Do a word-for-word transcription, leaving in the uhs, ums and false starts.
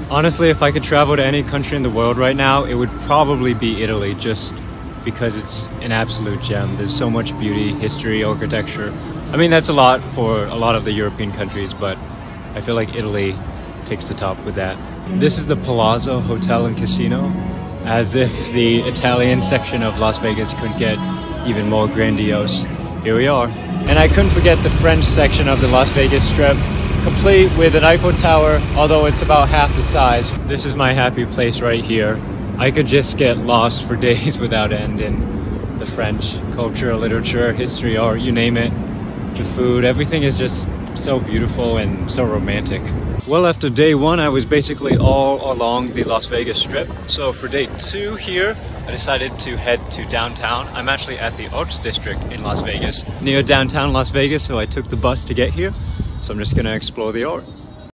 Honestly, if I could travel to any country in the world right now, it would probably be Italy, just because it's an absolute gem. There's so much beauty, history, architecture. I mean, that's a lot for a lot of the European countries, but I feel like Italy takes the top with that. This is the Palazzo Hotel and Casino, as if the Italian section of Las Vegas couldn't get even more grandiose. Here we are. And I couldn't forget the French section of the Las Vegas Strip, complete with an Eiffel Tower, although it's about half the size. This is my happy place right here. I could just get lost for days without end in the French culture, literature, history, or you name it. The food, everything is just so beautiful and so romantic. Well, after day one, I was basically all along the Las Vegas Strip. So for day two here, I decided to head to downtown. I'm actually at the Arts District in Las Vegas, near downtown Las Vegas, so I took the bus to get here. So I'm just gonna explore the art.